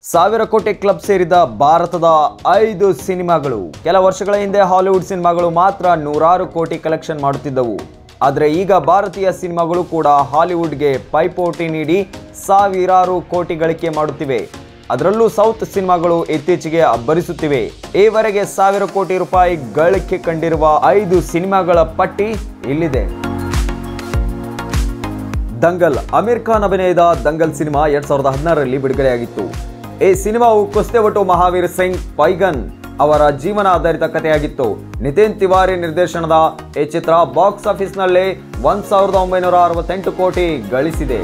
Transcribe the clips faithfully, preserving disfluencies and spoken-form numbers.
ಸಾವಿರ ಕೋಟಿ ಕ್ಲಬ್ ಸೇರಿದ ಭಾರತದ ಐದು ಸಿನಿಮಾಗಳು ಕೆಲ ವರ್ಷಗಳ ಹಿಂದೆ ಹಾಲಿವುಡ್ ಸಿನಿಮಾಗಳು ಮಾತ್ರ ನೂರಾರು ಕೋಟಿ ಕಲೆಕ್ಷನ್ ಮಾಡುತ್ತಿದ್ದವು. ಆದರೆ ಈಗ ಭಾರತೀಯ ಸಿನಿಮಾಗಳು ಕೂಡ ಹಾಲಿವುಡ್ಗೆ ಪೈಪೋಟಿ ನೀಡಿ ಸಾವಿರಾರು ಕೋಟಿ ಗಳಿಕೆ ಮಾಡುತ್ತಿವೆ. ಅದರಲ್ಲೂ ಸೌತ್ ಸಿನಿಮಾಗಳು ಇತ್ತೀಚೆಗೆ ಅಬ್ಬರಿಸುತ್ತಿವೆ. ಈವರೆಗೆ ಸಾವಿರ ಕೋಟಿ ರೂಪಾಯಿ ಗಳಿಕೆ ಕಂಡಿರುವ ಐದು ಸಿನಿಮಾಗಳ ಪಟ್ಟಿ ಇಲ್ಲಿದೆ. ದಂಗಲ್. ಅಮೀರ್ ಖಾನ್ ಅಭಿನಯದ ದಂಗಲ್ ಸಿನಿಮಾ ಎರಡ್ ಸಾವಿರದ ಹದಿನಾರರಲ್ಲಿ ಬಿಡುಗಡೆಯಾಗಿತ್ತು. ಈ ಸಿನಿಮಾವು ಕುಸ್ತಿಪಟು ಮಹಾವೀರ್ ಸಿಂಗ್ ಪೈಗನ್ ಅವರ ಜೀವನ ಆಧಾರಿತ ಕಥೆಯಾಗಿತ್ತು. ನಿತಿನ್ ತಿವಾರಿ ನಿರ್ದೇಶನದ ಈ ಚಿತ್ರ ಬಾಕ್ಸ್ ಆಫೀಸ್ನಲ್ಲಿ ಒಂದ್ ಸಾವಿರದ ಒಂಬೈನೂರ ಅರವತ್ತೆಂಟು ಕೋಟಿ ಗಳಿಸಿದೆ.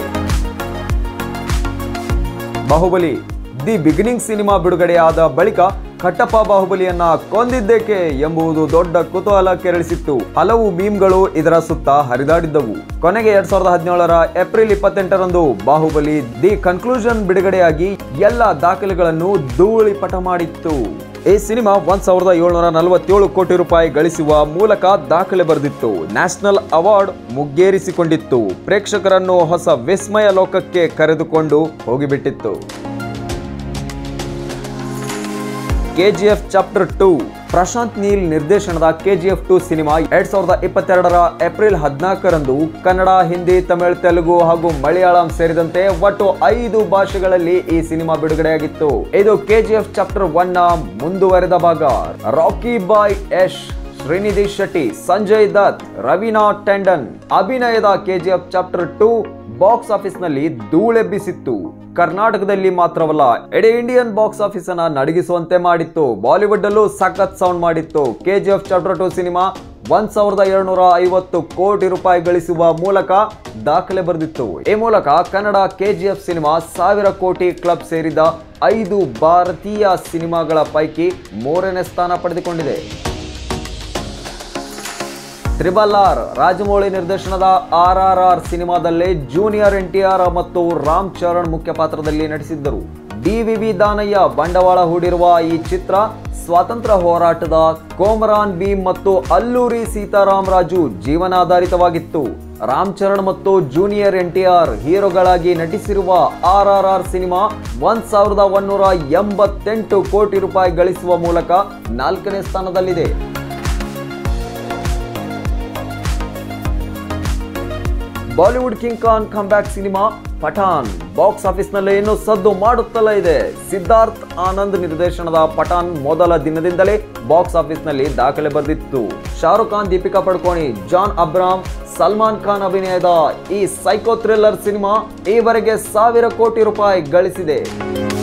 ಬಾಹುಬಲಿ. ದಿ ಬಿಗಿನಿಂಗ್ ಸಿನಿಮಾ ಬಿಡುಗಡೆಯಾದ ಬಳಿಕ ಕಟ್ಟಪ್ಪ ಬಾಹುಬಲಿಯನ್ನ ಕೊಂದಿದ್ದೇಕೆ ಎಂಬುದು ದೊಡ್ಡ ಕುತೂಹಲ ಕೆರಳಿಸಿತ್ತು. ಹಲವು ಮೀಮ್ಗಳು ಇದರ ಸುತ್ತ ಹರಿದಾಡಿದ್ದವು. ಕೊನೆಗೆ ಎರಡ್ ಸಾವಿರದ ಹದಿನೇಳರ ಏಪ್ರಿಲ್ ಇಪ್ಪತ್ತೆಂಟರಂದು ಬಾಹುಬಲಿ ದಿ ಕನ್ಕ್ಲೂಷನ್ ಬಿಡುಗಡೆಯಾಗಿ ಎಲ್ಲ ದಾಖಲೆಗಳನ್ನು ಧೂಳಿಪಟ ಮಾಡಿತ್ತು. ಈ ಸಿನಿಮಾ ಒಂದ್ ಸಾವಿರದ ಏಳ್ನೂರ ನಲವತ್ತೇಳು ಕೋಟಿ ರೂಪಾಯಿ ಗಳಿಸುವ ಮೂಲಕ ದಾಖಲೆ ಬರೆದಿತ್ತು. National award ಮುಗ್ಗೇರಿಸಿಕೊಂಡಿತ್ತು. ಪ್ರೇಕ್ಷಕರನ್ನು ಹೊಸ ವಿಸ್ಮಯ ಲೋಕಕ್ಕೆ ಕರೆದುಕೊಂಡು ಹೋಗಿಬಿಟ್ಟಿತ್ತು. KGF chapter two. Prashanth Neel ನಿರ್ದೇಶನದ ಕೆಜಿಎಫ್ ಟೂ ಸಿನಿಮಾ ಎರಡ್ ಸಾವಿರದ ಇಪ್ಪತ್ತೆರಡರ ಏಪ್ರಿಲ್ ಹದಿನಾಲ್ಕರಂದು ಕನ್ನಡ, ಹಿಂದಿ, ತಮಿಳು, ತೆಲುಗು ಹಾಗೂ ಮಲಯಾಳಂ ಸೇರಿದಂತೆ ಒಟ್ಟು ಐದು ಭಾಷೆಗಳಲ್ಲಿ ಈ ಸಿನಿಮಾ ಬಿಡುಗಡೆಯಾಗಿತ್ತು. ಇದು ಕೆಜಿಎಫ್ ಚಾಪ್ಟರ್ ಒನ್ ನ ಮುಂದುವರೆದ ಭಾಗ. ರಾಕಿ ಬಾಯ್ ಯಶ್, ಶ್ರೀನಿಧಿ ಶೆಟ್ಟಿ, ಸಂಜಯ್ ದತ್, ರವೀನಾ ಟೆಂಡನ್ ಅಭಿನಯದ KGF chapter two box office ನಲ್ಲಿ ಧೂಳೆಬ್ಬಿಸಿತ್ತು. ಕರ್ನಾಟಕದಲ್ಲಿ ಮಾತ್ರವಲ್ಲ, ಇಡೀ ಇಂಡಿಯನ್ ಬಾಕ್ಸ್ ಆಫೀಸ್ ಅನ್ನ ನಡಗಿಸುವಂತೆ ಮಾಡಿತ್ತು. ಬಾಲಿವುಡ್ ಅಲ್ಲೂ ಸಖತ್ ಸೌಂಡ್ ಮಾಡಿತ್ತು. ಕೆಜಿಎಫ್ ಚಾಪ್ಟರ್ ಟೂ ಸಿನಿಮಾ ಒಂದ್ ಸಾವಿರದ ಏಳ್ನೂರ ಐವತ್ತು ಕೋಟಿ ರೂಪಾಯಿ ಗಳಿಸುವ ಮೂಲಕ ದಾಖಲೆ ಬರೆದಿತ್ತು. ಈ ಮೂಲಕ ಕನ್ನಡ ಕೆಜಿಎಫ್ ಸಿನಿಮಾ ಸಾವಿರ ಕೋಟಿ ಕ್ಲಬ್ ಸೇರಿದ ಐದು ಭಾರತೀಯ ಸಿನಿಮಾಗಳ ಪೈಕಿ ಮೂರನೇ ಸ್ಥಾನ ಪಡೆದುಕೊಂಡಿದೆ. Triple R. ರಾಜಮೌಳಿ ನಿರ್ದೇಶನದ ಆರ್ ಆರ್ ಆರ್ ಸಿನಿಮಾದಲ್ಲಿ ಜೂನಿಯರ್ ಎನ್ ಟಿ ಆರ್ ಮತ್ತು ರಾಮ್ ಚರಣ್ ಮುಖ್ಯ ಪಾತ್ರದಲ್ಲಿ ನಟಿಸಿದ್ದರು. ಡಿ ವಿ ವಿ ದಾನಯ್ಯ ಬಂಡವಾಳ ಹೂಡಿರುವ ಈ ಚಿತ್ರ ಸ್ವಾತಂತ್ರ್ಯ ಹೋರಾಟದ ಕೋಮರಾನ್ ಭೀಮ್ ಮತ್ತು ಅಲ್ಲೂರಿ ಸೀತಾರಾಮ್ ರಾಜು ಜೀವನಾಧಾರಿತವಾಗಿತ್ತು. ರಾಮ್ ಚರಣ್ ಮತ್ತು ಜೂನಿಯರ್ ಎನ್ ಟಿ ಆರ್ ಹೀರೋಗಳಾಗಿ ನಟಿಸಿರುವ ಆರ್ ಆರ್ ಆರ್ ಸಿನಿಮಾ ಒಂದ್ ಸಾವಿರದ ಒಂದೂರ ಎಂಬತ್ತೆಂಟು ಕೋಟಿ ರೂಪಾಯಿ ಗಳಿಸುವ ಮೂಲಕ ನಾಲ್ಕನೇ ಸ್ಥಾನದಲ್ಲಿದೆ. Bollywood king Khan comeback cinema Pathaan box office ನಲ್ಲಿ ಇನ್ನೂ ಸದ್ದು ಮಾಡುತ್ತಲೇ ಇದೆ. ಸಿದ್ಧಾರ್ಥ್ ಆನಂದ್ ನಿರ್ದೇಶನದ ಪಠಾನ್ ಮೊದಲ ದಿನದಿಂದಲೇ ಬಾಕ್ಸ್ ಆಫೀಸ್ ನಲ್ಲಿ ದಾಖಲೆ ಬರೆದಿತ್ತು. ಶಾರುಖ್ ಖಾನ್, ದೀಪಿಕಾ ಪಡುಕೋಣೆ, ಜಾನ್ ಅಬ್ರಾಮ್, ಸಲ್ಮಾನ್ ಖಾನ್ ಅಭಿನಯದ ಈ ಸೈಕೋ ಥ್ರಿಲ್ಲರ್ ಸಿನಿಮಾ ಈವರೆಗೆ ಸಾವಿರ ಕೋಟಿ ರೂಪಾಯಿ ಗಳಿಸಿದೆ.